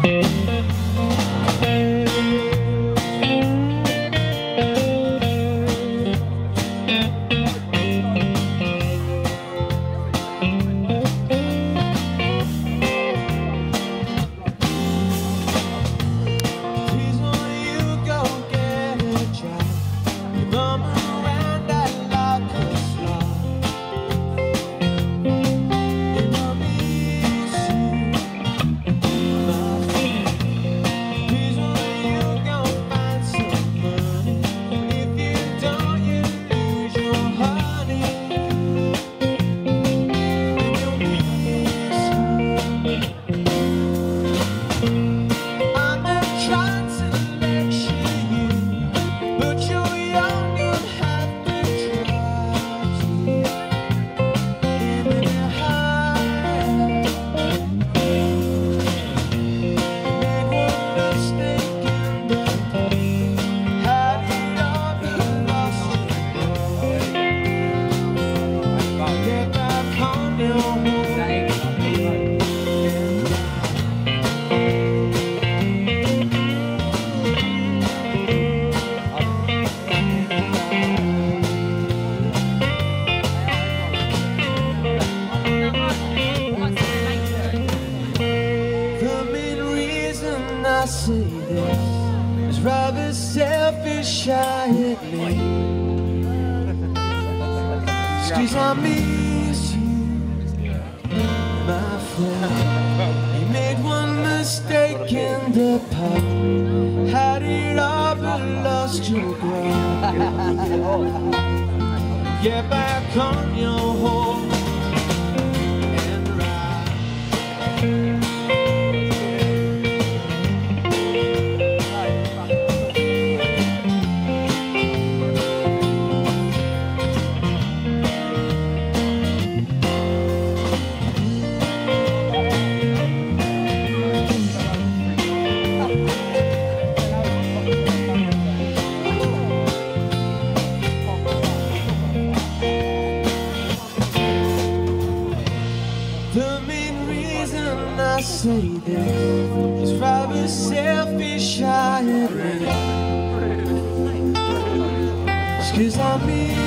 I say this is rather selfish, I admit. Excuse I miss you, my friend. You made one mistake in the pub, had it all but lost your ground. Get back on your horse and ride. The main reason I say this is rather selfish, I admit. It's 'cause I mean